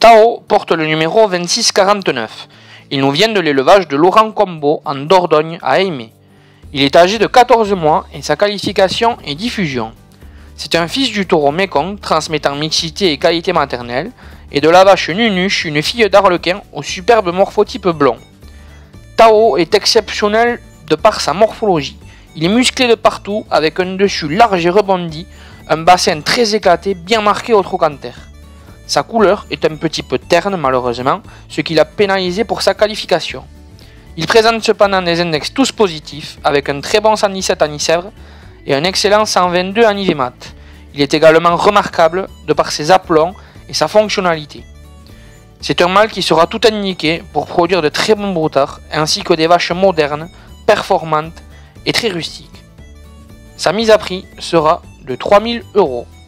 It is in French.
Tao porte le numéro 2649. Il nous vient de l'élevage de Laurent Combo en Dordogne à Aimé. Il est âgé de 14 mois et sa qualification est diffusion. C'est un fils du taureau Mekong transmettant mixité et qualité maternelle et de la vache Nunuche, une fille d'Arlequin au superbe morphotype blond. Tao est exceptionnel de par sa morphologie. Il est musclé de partout avec un dessus large et rebondi, un bassin très éclaté bien marqué au trochanter. Sa couleur est un petit peu terne malheureusement, ce qui l'a pénalisé pour sa qualification. Il présente cependant des index tous positifs, avec un très bon 117 en Niçèvre et un excellent 122 en IVMAT. Il est également remarquable de par ses aplombs et sa fonctionnalité. C'est un mâle qui sera tout indiqué pour produire de très bons broutards, ainsi que des vaches modernes, performantes et très rustiques. Sa mise à prix sera de 3 000 €.